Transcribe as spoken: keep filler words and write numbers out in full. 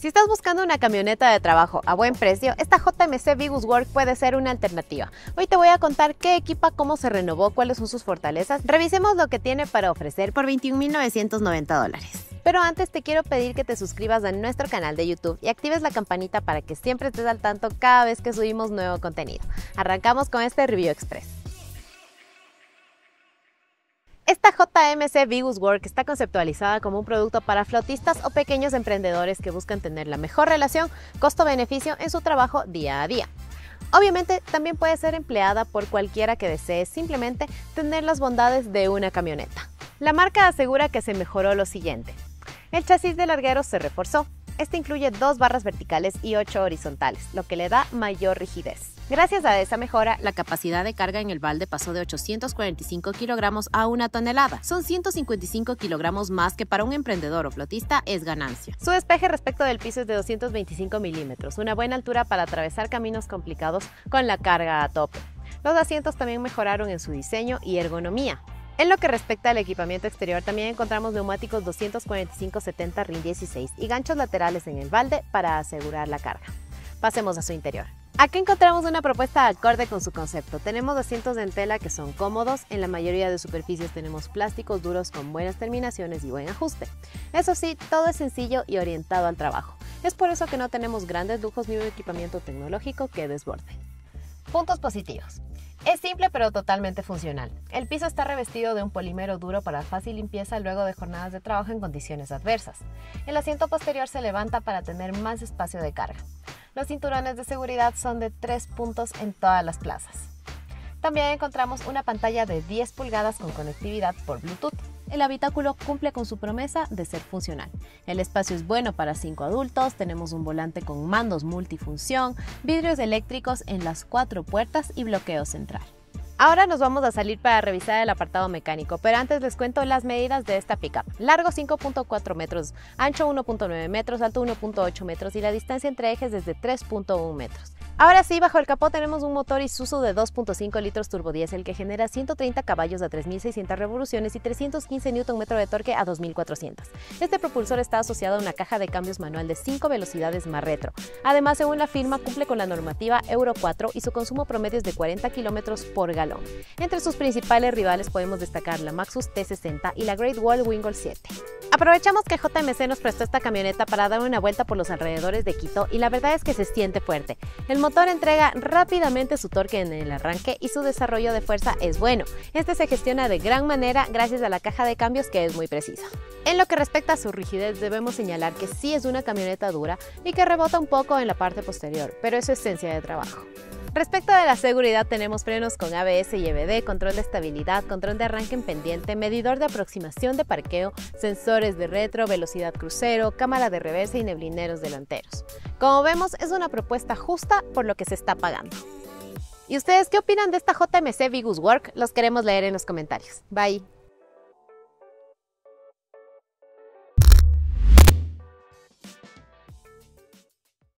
Si estás buscando una camioneta de trabajo a buen precio, esta J M C Vigus Work puede ser una alternativa. Hoy te voy a contar qué equipa, cómo se renovó, cuáles son sus fortalezas. Revisemos lo que tiene para ofrecer por veintiún mil novecientos noventa dólares. Pero antes te quiero pedir que te suscribas a nuestro canal de YouTube y actives la campanita para que siempre estés al tanto cada vez que subimos nuevo contenido. Arrancamos con este Review Express. Esta J M C Vigus Work está conceptualizada como un producto para flotistas o pequeños emprendedores que buscan tener la mejor relación costo-beneficio en su trabajo día a día. Obviamente, también puede ser empleada por cualquiera que desee simplemente tener las bondades de una camioneta. La marca asegura que se mejoró lo siguiente. El chasis de larguero se reforzó. Este incluye dos barras verticales y ocho horizontales, lo que le da mayor rigidez. Gracias a esa mejora, la capacidad de carga en el balde pasó de ochocientos cuarenta y cinco kilogramos a una tonelada. Son ciento cincuenta y cinco kilogramos más que para un emprendedor o flotista es ganancia. Su despeje respecto del piso es de doscientos veinticinco milímetros, una buena altura para atravesar caminos complicados con la carga a tope. Los asientos también mejoraron en su diseño y ergonomía. En lo que respecta al equipamiento exterior, también encontramos neumáticos doscientos cuarenta y cinco setenta R I N dieciséis y ganchos laterales en el balde para asegurar la carga. Pasemos a su interior. Aquí encontramos una propuesta acorde con su concepto. Tenemos asientos en tela que son cómodos, en la mayoría de superficies tenemos plásticos duros con buenas terminaciones y buen ajuste. Eso sí, todo es sencillo y orientado al trabajo. Es por eso que no tenemos grandes lujos ni un equipamiento tecnológico que desborde. Puntos positivos. Es simple pero totalmente funcional. El piso está revestido de un polímero duro para fácil limpieza luego de jornadas de trabajo en condiciones adversas. El asiento posterior se levanta para tener más espacio de carga. Los cinturones de seguridad son de tres puntos en todas las plazas. También encontramos una pantalla de diez pulgadas con conectividad por Bluetooth. El habitáculo cumple con su promesa de ser funcional. El espacio es bueno para cinco adultos, tenemos un volante con mandos multifunción, vidrios eléctricos en las cuatro puertas y bloqueo central. Ahora nos vamos a salir para revisar el apartado mecánico, pero antes les cuento las medidas de esta pickup. Largo cinco punto cuatro metros, ancho uno punto nueve metros, alto uno punto ocho metros y la distancia entre ejes es de tres punto uno metros. Ahora sí, bajo el capó tenemos un motor Isuzu de dos punto cinco litros turbodiesel que genera ciento treinta caballos a tres mil seiscientas revoluciones y trescientos quince newton metros de torque a dos mil cuatrocientos. Este propulsor está asociado a una caja de cambios manual de cinco velocidades más retro. Además, según la firma, cumple con la normativa Euro cuatro y su consumo promedio es de cuarenta kilómetros por galón. Entre sus principales rivales podemos destacar la Maxus T sesenta y la Great Wall Wingol siete. Aprovechamos que J M C nos prestó esta camioneta para dar una vuelta por los alrededores de Quito y la verdad es que se siente fuerte. El motor entrega rápidamente su torque en el arranque y su desarrollo de fuerza es bueno. Este se gestiona de gran manera gracias a la caja de cambios que es muy precisa. En lo que respecta a su rigidez debemos señalar que sí es una camioneta dura y que rebota un poco en la parte posterior, pero es su esencia de trabajo. Respecto de la seguridad tenemos frenos con A B S y E B D, control de estabilidad, control de arranque en pendiente, medidor de aproximación de parqueo, sensores de retro, velocidad crucero, cámara de reversa y neblineros delanteros. Como vemos, es una propuesta justa por lo que se está pagando. ¿Y ustedes qué opinan de esta J M C Vigus Work? Los queremos leer en los comentarios. Bye.